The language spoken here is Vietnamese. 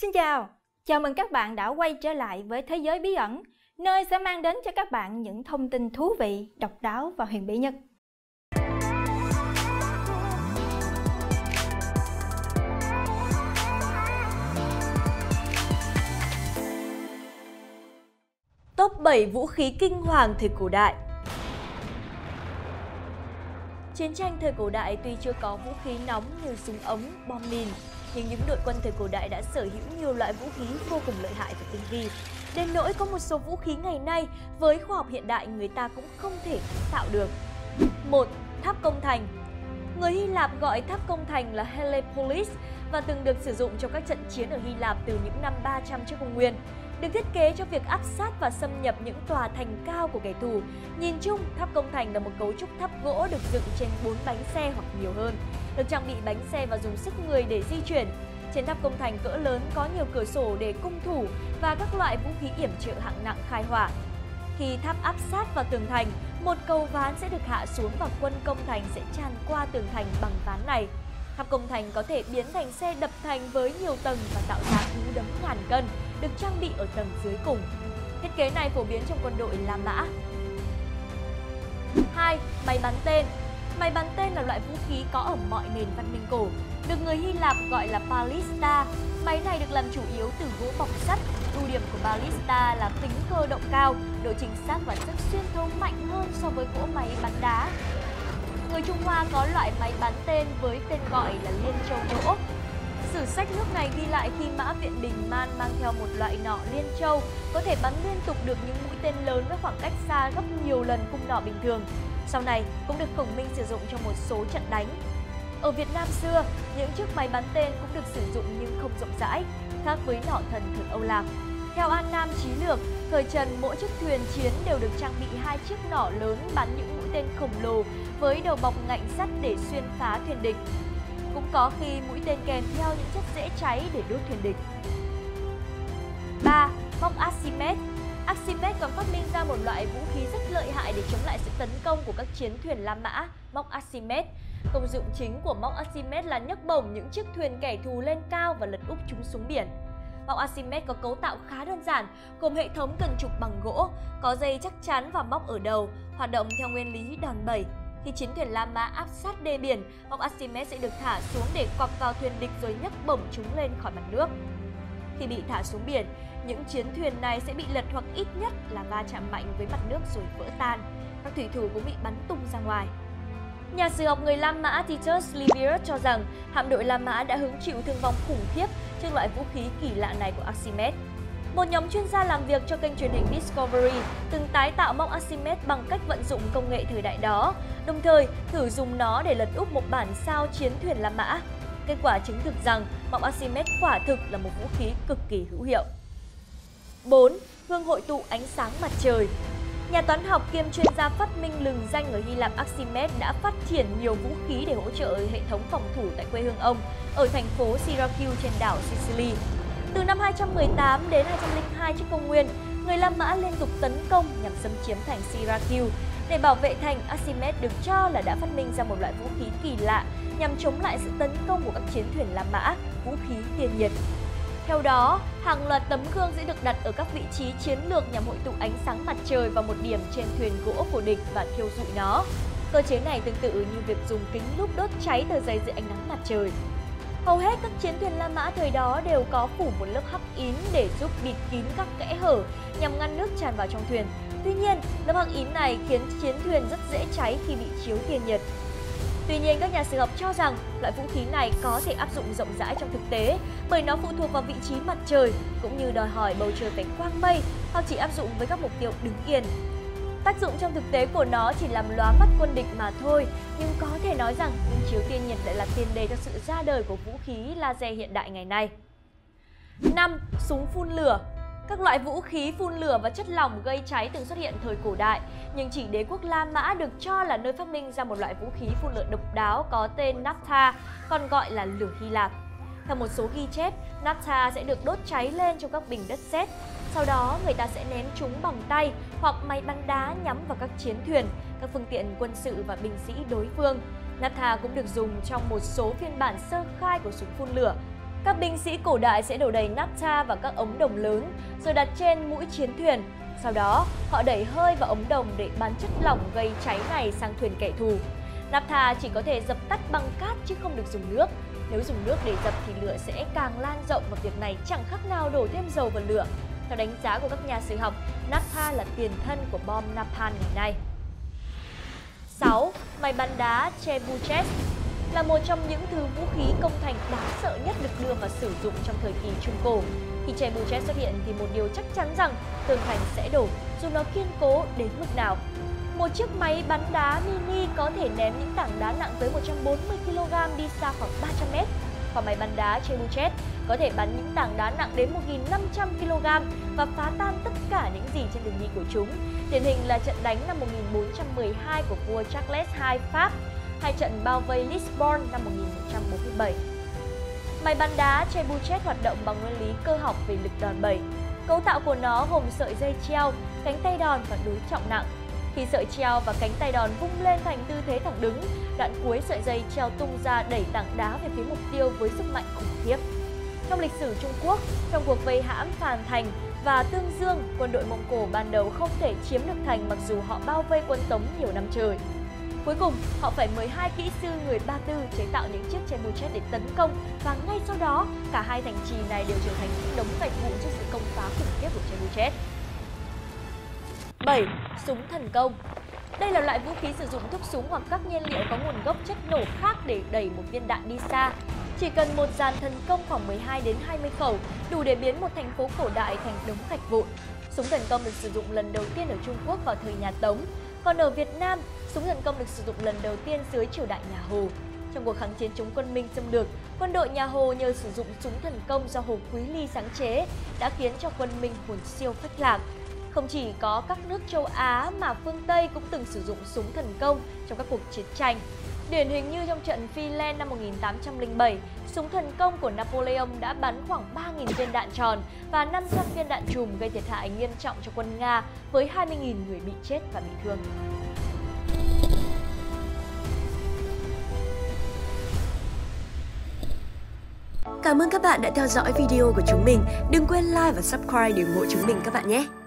Xin chào, chào mừng các bạn đã quay trở lại với Thế giới bí ẩn, nơi sẽ mang đến cho các bạn những thông tin thú vị, độc đáo và huyền bí nhất. Top 7 vũ khí kinh hoàng thời cổ đại. Chiến tranh thời cổ đại tuy chưa có vũ khí nóng như súng ống, bom mìn, nhưng những đội quân thời cổ đại đã sở hữu nhiều loại vũ khí vô cùng lợi hại và tinh vi. Đến nỗi có một số vũ khí ngày nay với khoa học hiện đại người ta cũng không thể tạo được. 1. Tháp công thành. Người Hy Lạp gọi tháp công thành là Helepolis và từng được sử dụng trong các trận chiến ở Hy Lạp từ những năm 300 trước công nguyên. Được thiết kế cho việc áp sát và xâm nhập những tòa thành cao của kẻ thù. Nhìn chung, tháp công thành là một cấu trúc tháp gỗ được dựng trên 4 bánh xe hoặc nhiều hơn, được trang bị bánh xe và dùng sức người để di chuyển. Trên tháp công thành cỡ lớn có nhiều cửa sổ để cung thủ và các loại vũ khí yểm trợ hạng nặng khai hỏa. Khi tháp áp sát vào tường thành, một cầu ván sẽ được hạ xuống và quân công thành sẽ tràn qua tường thành bằng ván này. Tháp công thành có thể biến thành xe đập thành với nhiều tầng và tạo ra cú đấm ngàn cân, được trang bị ở tầng dưới cùng. Thiết kế này phổ biến trong quân đội La Mã. 2. Máy bắn tên. Máy bắn tên là loại vũ khí có ở mọi nền văn minh cổ, được người Hy Lạp gọi là ballista. Máy này được làm chủ yếu từ gỗ bọc sắt. Ưu điểm của ballista là tính cơ động cao, độ chính xác và sức xuyên thấu mạnh hơn so với cỗ máy bắn đá. Người Trung Hoa có loại máy bắn tên với tên gọi là liên châu gỗ. Sử sách nước này ghi lại khi Mã Viện Bình Man mang theo một loại nỏ liên châu có thể bắn liên tục được những mũi tên lớn với khoảng cách xa gấp nhiều lần cung nỏ bình thường. Sau này cũng được Khổng Minh sử dụng trong một số trận đánh. Ở Việt Nam xưa, những chiếc máy bắn tên cũng được sử dụng nhưng không rộng rãi, khác với nỏ thần thời Âu Lạc. Theo An Nam Chí Lược, thời Trần mỗi chiếc thuyền chiến đều được trang bị 2 chiếc nỏ lớn bắn những mũi tên khổng lồ với đầu bọc ngạnh sắt để xuyên phá thuyền địch. Cũng có khi mũi tên kèm theo những chất dễ cháy để đốt thuyền địch. 3. Móc Archimedes. Archimedes còn phát minh ra một loại vũ khí rất lợi hại để chống lại sự tấn công của các chiến thuyền La Mã, móc Archimedes. Công dụng chính của móc Archimedes là nhấc bổng những chiếc thuyền kẻ thù lên cao và lật úp chúng xuống biển. Móc Archimedes có cấu tạo khá đơn giản, gồm hệ thống cần trục bằng gỗ, có dây chắc chắn và móc ở đầu, hoạt động theo nguyên lý đòn bẩy. Khi chiến thuyền La Mã áp sát đê biển, móc Archimedes sẽ được thả xuống để quặp vào thuyền địch rồi nhấc bổng chúng lên khỏi mặt nước. Khi bị thả xuống biển, những chiến thuyền này sẽ bị lật hoặc ít nhất là va chạm mạnh với mặt nước rồi vỡ tan. Các thủy thủ cũng bị bắn tung ra ngoài. Nhà sử học người La Mã Titus Livius cho rằng hạm đội La Mã đã hứng chịu thương vong khủng khiếp trước loại vũ khí kỳ lạ này của Archimedes. Một nhóm chuyên gia làm việc cho kênh truyền hình Discovery từng tái tạo móc Archimedes bằng cách vận dụng công nghệ thời đại đó, đồng thời thử dùng nó để lật úp một bản sao chiến thuyền La Mã. Kết quả chứng thực rằng móc Archimedes quả thực là một vũ khí cực kỳ hữu hiệu. 4. Gương hội tụ ánh sáng mặt trời. Nhà toán học kiêm chuyên gia phát minh lừng danh ở Hy Lạp Archimedes đã phát triển nhiều vũ khí để hỗ trợ hệ thống phòng thủ tại quê hương ông, ở thành phố Syracuse trên đảo Sicily. Từ năm 218 đến 202 trước công nguyên, người La Mã liên tục tấn công nhằm xâm chiếm thành Syracuse. Để bảo vệ thành, Archimedes được cho là đã phát minh ra một loại vũ khí kỳ lạ nhằm chống lại sự tấn công của các chiến thuyền La Mã, vũ khí tiên nhiệt. Theo đó, hàng loạt tấm gương sẽ được đặt ở các vị trí chiến lược nhằm hội tụ ánh sáng mặt trời vào một điểm trên thuyền gỗ của địch và thiêu rụi nó. Cơ chế này tương tự như việc dùng kính lúp đốt cháy tờ giấy dưới ánh nắng mặt trời. Hầu hết các chiến thuyền La Mã thời đó đều có phủ một lớp hắc ín để giúp bịt kín các kẽ hở nhằm ngăn nước tràn vào trong thuyền. Tuy nhiên, lớp hắc ín này khiến chiến thuyền rất dễ cháy khi bị chiếu tia nhiệt. Tuy nhiên, các nhà sử học cho rằng loại vũ khí này có thể áp dụng rộng rãi trong thực tế bởi nó phụ thuộc vào vị trí mặt trời cũng như đòi hỏi bầu trời phải quang mây hoặc chỉ áp dụng với các mục tiêu đứng yên. Tác dụng trong thực tế của nó chỉ làm lóa mắt quân địch mà thôi, nhưng có thể nói rằng những chiếu tia nhiệt lại là tiền đề cho sự ra đời của vũ khí laser hiện đại ngày nay. 5. Súng phun lửa. Các loại vũ khí phun lửa và chất lỏng gây cháy từng xuất hiện thời cổ đại, nhưng chỉ đế quốc La Mã được cho là nơi phát minh ra một loại vũ khí phun lửa độc đáo có tên naphtha, còn gọi là lửa Hy Lạp. Theo một số ghi chép, naphtha sẽ được đốt cháy lên trong các bình đất sét. Sau đó, người ta sẽ ném chúng bằng tay hoặc máy bắn đá nhắm vào các chiến thuyền, các phương tiện quân sự và binh sĩ đối phương. Naphtha cũng được dùng trong một số phiên bản sơ khai của súng phun lửa. Các binh sĩ cổ đại sẽ đổ đầy naphtha vào các ống đồng lớn rồi đặt trên mũi chiến thuyền. Sau đó, họ đẩy hơi vào ống đồng để bắn chất lỏng gây cháy này sang thuyền kẻ thù. Naphtha chỉ có thể dập tắt bằng cát chứ không được dùng nước. Nếu dùng nước để dập thì lửa sẽ càng lan rộng và việc này chẳng khác nào đổ thêm dầu vào lửa. Theo đánh giá của các nhà sử học, naphtha là tiền thân của bom napalm ngày nay. 6. Máy bắn đá Trebuchet là một trong những thứ vũ khí công thành đáng sợ nhất được đưa vào sử dụng trong thời kỳ Trung Cổ. Khi Trebuchet xuất hiện thì một điều chắc chắn rằng tường thành sẽ đổ dù nó kiên cố đến mức nào. Một chiếc máy bắn đá mini có thể ném những tảng đá nặng tới 140 kg đi xa khoảng 300 m. Còn máy bắn đá Trebuchet có thể bắn những tảng đá nặng đến 1.500 kg và phá tan tất cả những gì trên đường đi của chúng. Điển hình là trận đánh năm 1412 của vua Charles II Pháp, hay trận bao vây Lisbon năm 1147. Máy bắn đá Trebuchet hoạt động bằng nguyên lý cơ học về lực đòn bẩy. Cấu tạo của nó gồm sợi dây treo, cánh tay đòn và đối trọng nặng. Khi sợi treo và cánh tay đòn vung lên thành tư thế thẳng đứng, đoạn cuối sợi dây treo tung ra đẩy tảng đá về phía mục tiêu với sức mạnh khủng khiếp. Trong lịch sử Trung Quốc, trong cuộc vây hãm Phàn Thành và Tương Dương, quân đội Mông Cổ ban đầu không thể chiếm được thành mặc dù họ bao vây quân Tống nhiều năm trời. Cuối cùng, họ phải mời 2 kỹ sư người Ba Tư chế tạo những chiếc Trebuchet để tấn công và ngay sau đó, cả hai thành trì này đều trở thành những đống gạch vụn trước sự công phá khủng khiếp của Trebuchet. 7. Súng thần công. Đây là loại vũ khí sử dụng thuốc súng hoặc các nhiên liệu có nguồn gốc chất nổ khác để đẩy một viên đạn đi xa. Chỉ cần một dàn thần công khoảng 12 đến 20 khẩu đủ để biến một thành phố cổ đại thành đống gạch vụn. Súng thần công được sử dụng lần đầu tiên ở Trung Quốc vào thời nhà Tống, còn ở Việt Nam, súng thần công được sử dụng lần đầu tiên dưới triều đại nhà Hồ. Trong cuộc kháng chiến chống quân Minh xâm lược, quân đội nhà Hồ nhờ sử dụng súng thần công do Hồ Quý Ly sáng chế đã khiến cho quân Minh hồn siêu phách lạc. Không chỉ có các nước châu Á mà phương Tây cũng từng sử dụng súng thần công trong các cuộc chiến tranh. Điển hình như trong trận Phi Len năm 1807, súng thần công của Napoleon đã bắn khoảng 3.000 viên đạn tròn và 500 viên đạn chùm gây thiệt hại nghiêm trọng cho quân Nga với 20.000 người bị chết và bị thương. Cảm ơn các bạn đã theo dõi video của chúng mình. Đừng quên like và subscribe để ủng hộ chúng mình các bạn nhé!